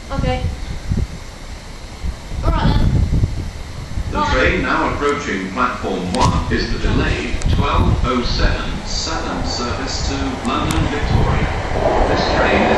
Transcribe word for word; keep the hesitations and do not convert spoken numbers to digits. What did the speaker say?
Okay. Alright then. The train now approaching platform one is the delayed twelve oh seven Southern service to London Victoria. This train is